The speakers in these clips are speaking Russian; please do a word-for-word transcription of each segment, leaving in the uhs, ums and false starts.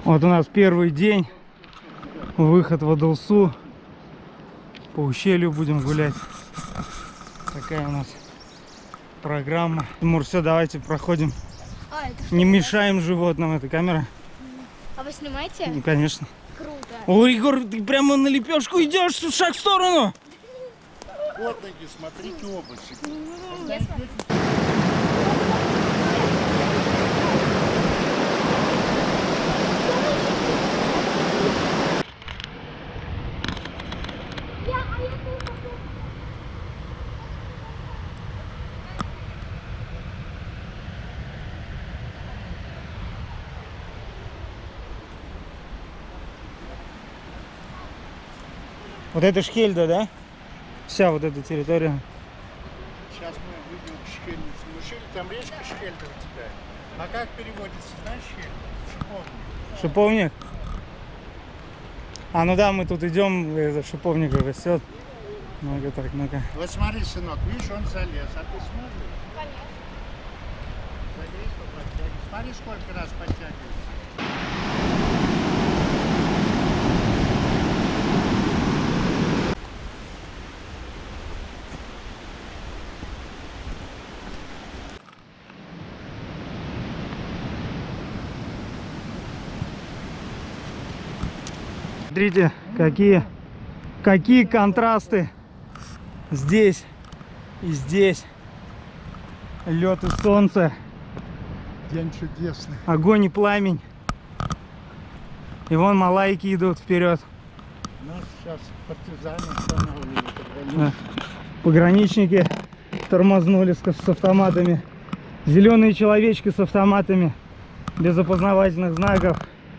Вот у нас первый день, выход в Адылсу. По ущелью будем гулять. Такая у нас программа. Тимур, все, давайте проходим. А, это что, не мешаем животным. Это камера. А вы снимаете? Ну, конечно. Круто. О, Егор, ты прямо на лепешку идешь, шаг в сторону. Вот ноги, смотрите обувь. Вот это Шхельда, да? Вся вот эта территория. Сейчас мы выйдем к Шхельде. Ну, Шхельда, там речка Шхельда у тебя. А как переводится, знаешь, Шхельда? Шиповник. Шиповник? А, ну да, мы тут идем, это шиповник растет. Ну-ка так, ну-ка. Вот смотри, сынок, видишь, он залез, а ты сможешь? Конечно. Залезь, подтягивай. Смотри, сколько раз подтягивается. Смотрите, какие, какие контрасты здесь и здесь. Лед и солнце. День чудесный. Огонь и пламень. И вон малайки идут вперед. Нас сейчас партизаны останавливают. Да. Пограничники тормознули с, с автоматами. Зеленые человечки с автоматами. Без опознавательных знаков.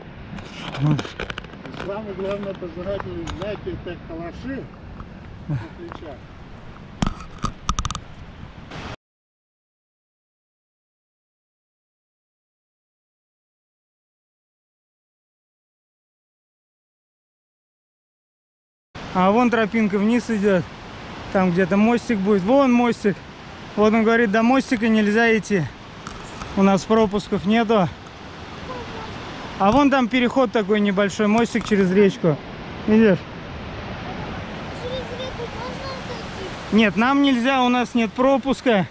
Самое главное, познаватели, знаете, это калаши на плечах. А вон тропинка вниз идет. Там где-то мостик будет. Вон мостик. Вот он говорит, до мостика нельзя идти. У нас пропусков нету. А вон там переход такой небольшой, мостик через речку. Видишь? Через реку можно зайти? Нет, нам нельзя, у нас нет пропуска.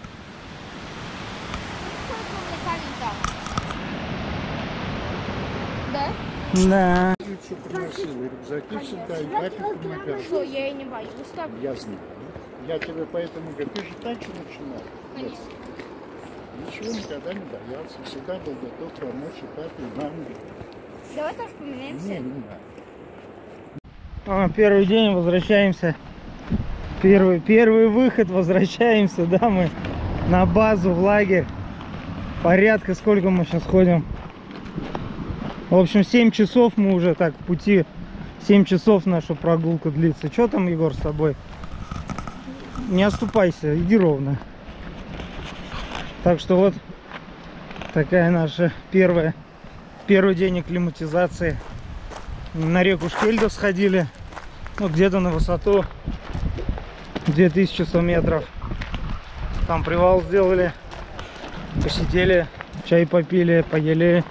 Да? Да. Все приносили, рюкзаки всегда, и папе помогали. Что, я и не боюсь. Так. Я знаю. Я тебе поэтому говорю, ты же так же начинал. Конечно. Ничего никогда не боялся, всегда был готов помочь и папе, и маме. Давай так вспоминаемся. Не, не надо. А, первый день, возвращаемся. Первый, первый выход, возвращаемся, да, мы на базу, в лагерь. Порядка, сколько мы сейчас ходим? В общем, семь часов мы уже так в пути. семь часов наша прогулка длится. Что там, Егор, с тобой? Не оступайся, иди ровно. Так что вот такая наша первая, первый день акклиматизации. На реку Шхельду сходили. Ну, где-то на высоту две тысячи сто метров. Там привал сделали. Посидели, чай попили, поели.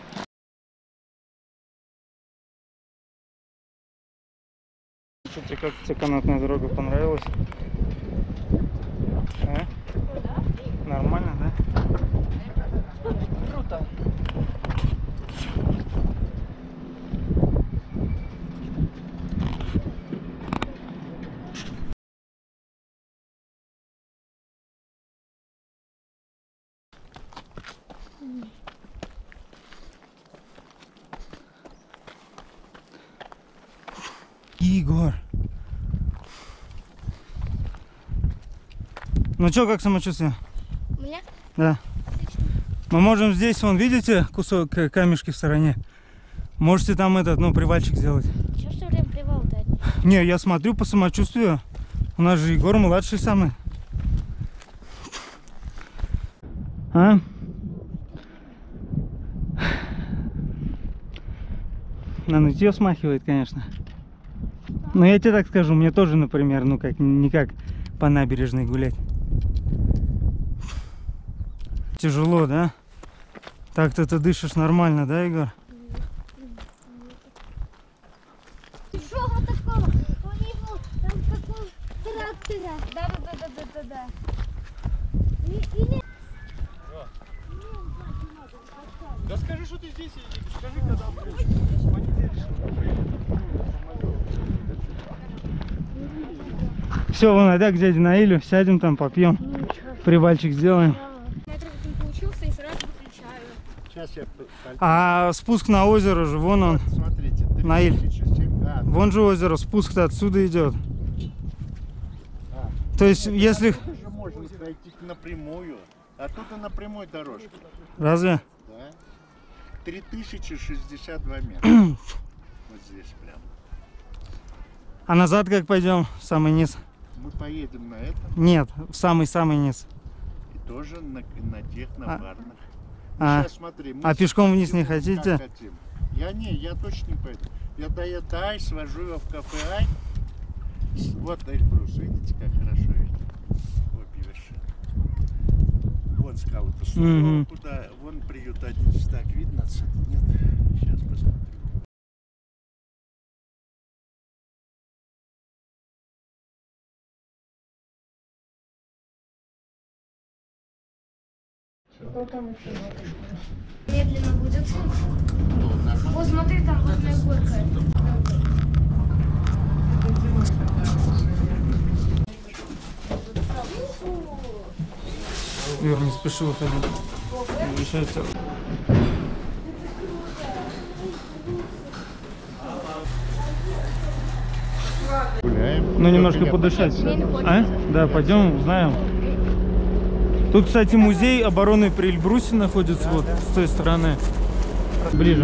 Что тебе, как тебе канатная дорога понравилась? А? Нормально, да? Круто. Егор. Ну что, как самочувствие? У меня? Да. Отлично. Мы можем здесь, вон, видите, кусок камешки в стороне? Можете там этот, ну, привальчик сделать. Чего все время привал-то одни? Не, я смотрю по самочувствию. У нас же Егор младший самый. А? На нытье смахивает, конечно. Но я тебе так скажу, мне тоже, например, ну как, не как по набережной гулять. Тяжело, да? Так-то ты дышишь нормально, да, Егор? это да. И- или- Да скажи, что ты здесь едешь. Скажи, когда Все, вон, айда к дяде Наилю, сядем там, попьем, привальчик сделаем. Смотри, как он получился, и сразу выключаю. Сейчас я... А спуск на озеро же, вон он. Смотрите. Наиль. три тысячи семь. А, Вон же озеро, спуск-то отсюда идет. а. То есть, если... Тут же можно пройти напрямую. А тут и на прямой дорожке. Разве? Да. три тысячи шестьдесят два метра. Вот здесь прям. А назад как пойдем? В самый низ? Мы поедем на этом. Нет, в самый-самый низ. И тоже на, на тех, на А. барных. А, Сейчас смотри. Мы а пешком вниз не как хотите? хотим. Я не, я точно не пойду. Я до этого Ай, свожу его в кафе Ай. С- Вот Эльбрус, видите, как хорошо видите? Обе вершины. Вон скауты снова Мгм. куда, вон приют одиннадцать. Так, видно отсюда? Нет? Сейчас посмотрим. Медленно будет. Вот смотри, там водная горка. Юр, не спеши выходить. Решается. Гуляем. Ну, немножко Меня подышать. подожди. А? Да, пойдем, узнаем. Тут, кстати, музей обороны при Эльбрусе находится, вот с той стороны. Ближе.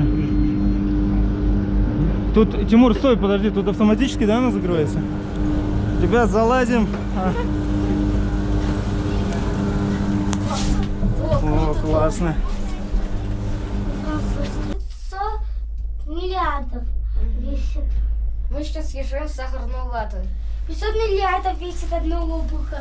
Тут, Тимур, стой, подожди, тут автоматически, да, она закрывается? Ребят, залазим. А. О, классно. сто миллиардов весит. Мы сейчас съезжаем в сахарную вату. пятьсот миллиардов весит одно обуха.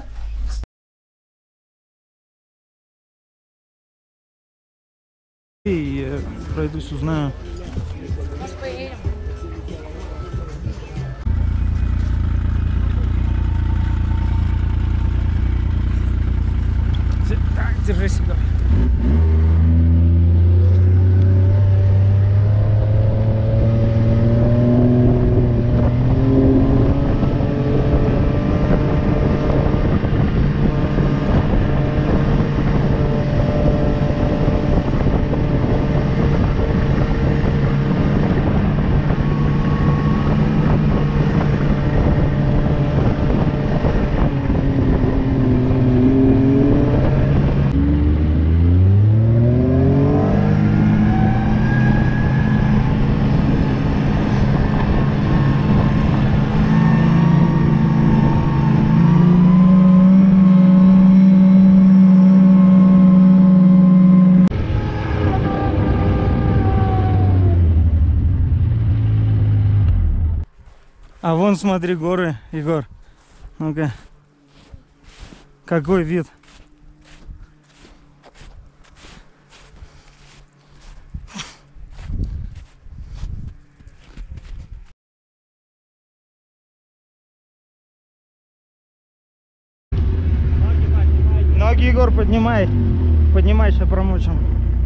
И я пройдусь, узнаю. Может, поедем? Так, держи себя. А вон, смотри, горы, Егор. Ну-ка. Какой вид. Ноги, Егор, поднимай. Поднимай, сейчас промочим.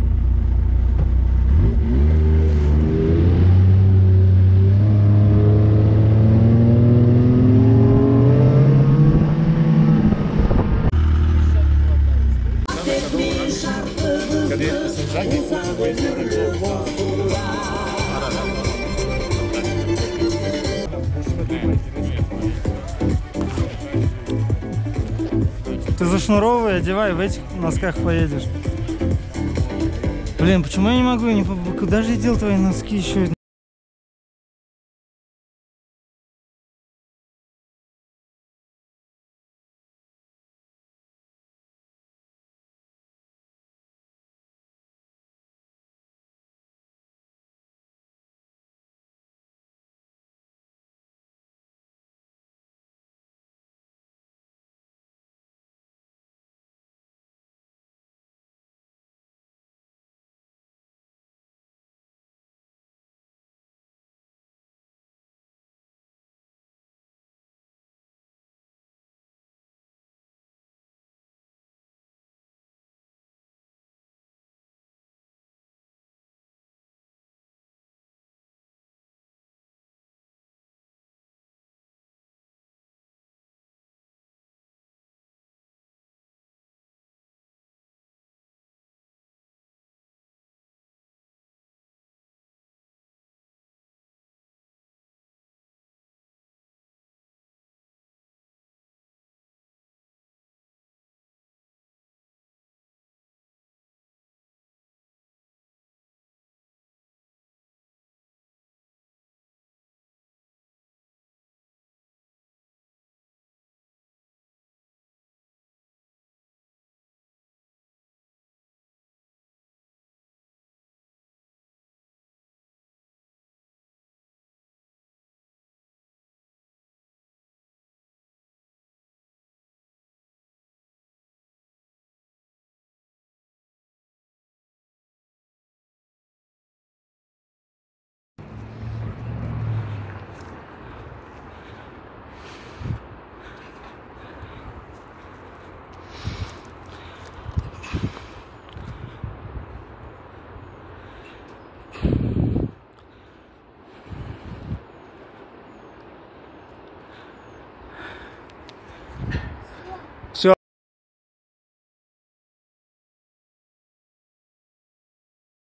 Ты зашнуровывай, одевай, в этих носках поедешь. Блин, почему я не могу? Не... по- Куда же я дел твои носки еще?